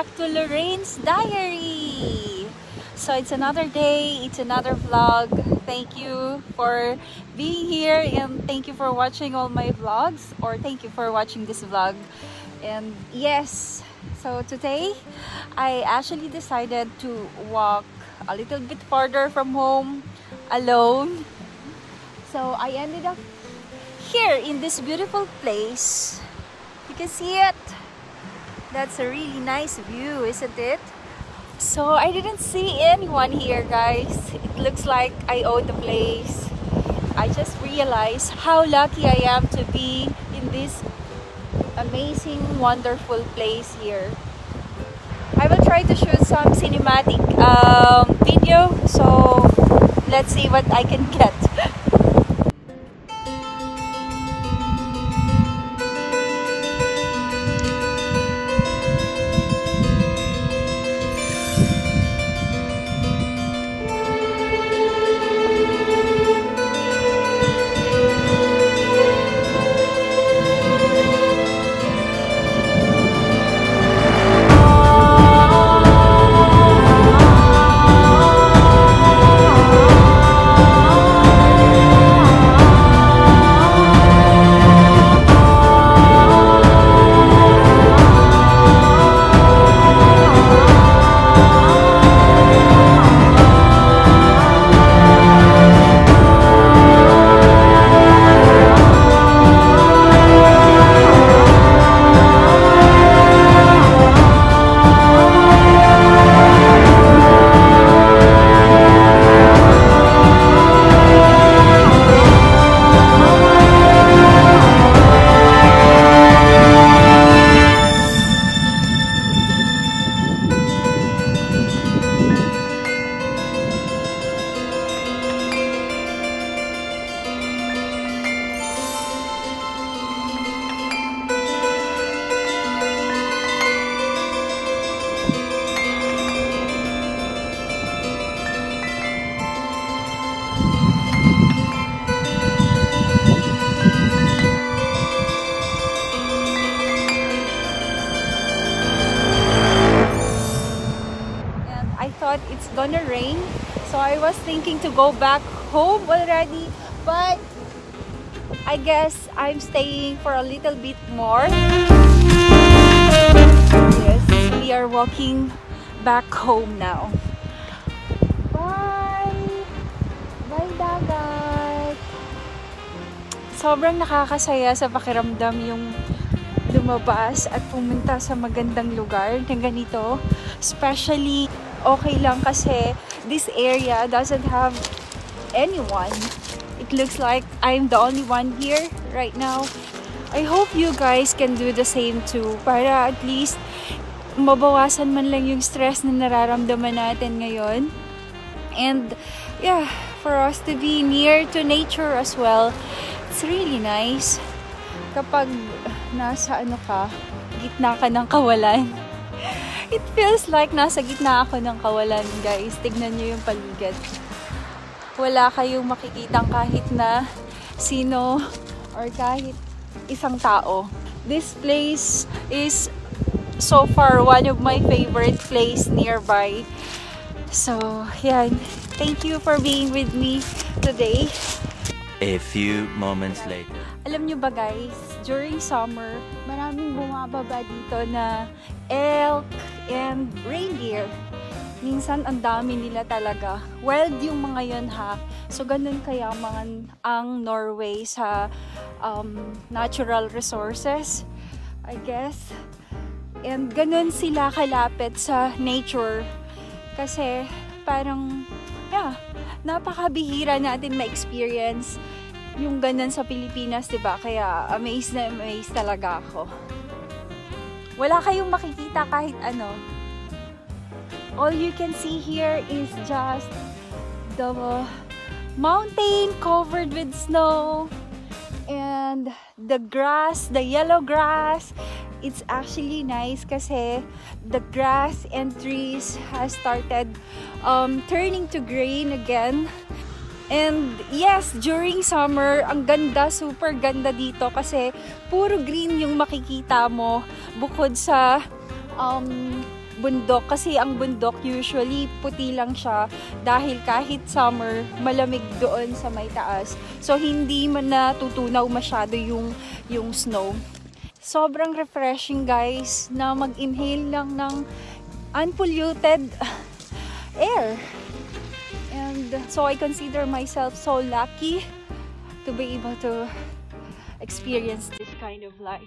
back to Loraine's diary. So it's another day, it's another vlog. Thank you for being here and thank you for watching all my vlogs, or thank you for watching this vlog. And yes, so today I actually decided to walk a little bit farther from home alone. So I ended up here in this beautiful place. You can see it. That's a really nice view, isn't it? So I didn't see anyone here, guys. It looks like I own the place. I just realized how lucky I am to be in this amazing, wonderful place here. I will try to shoot some cinematic video, so let's see what I can get. It's gonna rain, so I was thinking to go back home already, but I guess I'm staying for a little bit more. Yes, we are walking back home now. Bye! Bye, Dagat! Sobrang nakakasaya sa pakiramdam yung lumabas at pumunta sa magandang lugar na ganito. Especially, okay lang kasi this area doesn't have anyone. It looks like I'm the only one here right now. I hope you guys can do the same too, para at least mabawasan man lang yung stress na nararamdaman natin ngayon. And yeah, for us to be near to nature as well. It's really nice kapag nasa gitna ka ng kawalan. It feels like nasa gitna ako ng kawalan, guys. Tignan nyo yung paligid. Wala kayong makikitang kahit na sino or kahit isang tao. This place is so far one of my favorite place nearby. So, yan. Thank you for being with me today. A few moments later. Alam nyo ba, guys, during summer, maraming bumababa dito na elk and reindeer. Minsan, ang dami nila talaga. Wild yung mga yun, ha? So, ganun kayaman ang Norway sa natural resources, I guess. And ganun sila kalapit sa nature. Kasi, parang, yeah, napakabihira natin ma-experience yung ganun sa Pilipinas, diba? Kaya, amazed na amazed talaga ako. Wala kayong makikita kahit ano. All you can see here is just the mountain covered with snow and the grass, the yellow grass. It's actually nice kasi the grass and trees has started turning to green again. And yes, during summer, ang ganda, super ganda dito kasi puro green yung makikita mo bukod sa bundok. Kasi ang bundok usually puti lang siya dahil kahit summer, malamig doon sa may taas. So, hindi man natutunaw masyado yung snow. Sobrang refreshing guys na mag-inhale lang ng unpolluted air. And so I consider myself so lucky to be able to experience this kind of life.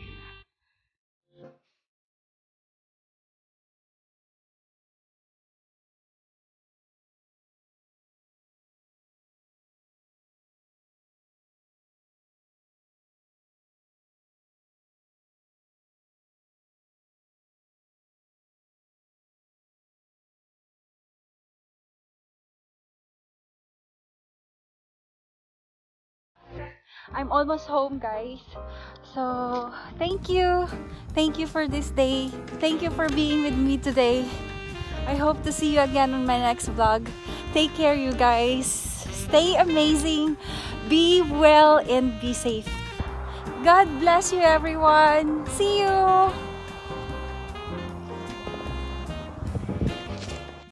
I'm almost home guys. So thank you for this day. Thank you for being with me today. I hope to see you again on my next vlog. Take care you guys. Stay amazing, be well and be safe. God bless you everyone. See you.